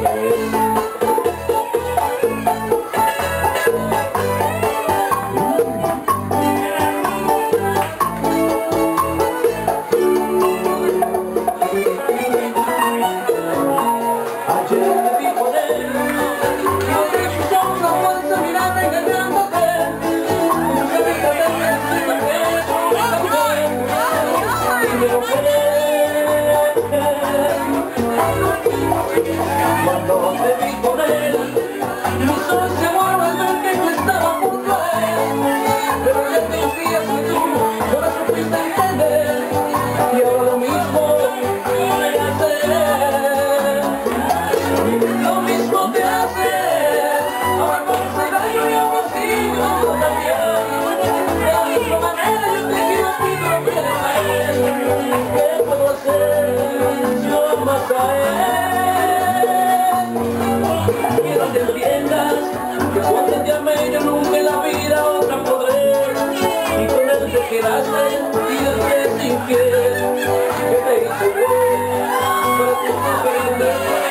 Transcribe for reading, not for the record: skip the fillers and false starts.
Cuando te vi con él, mis ojos se vuelven al ver que yo estaba junto a él. Pero ya te días que tú no la supiste entender, y ahora lo mismo voy a hacer. Lo mismo te hace, ahora con cegayo y amorcillo también. De la misma manera yo te quiero a ti, pero me deja él. ¿Qué puedo hacer yo más a él? Quiero que entiendas que cuando te amé yo nunca en la vida otra podré, y con él te quedaste y después sin querer que te hice bien para que te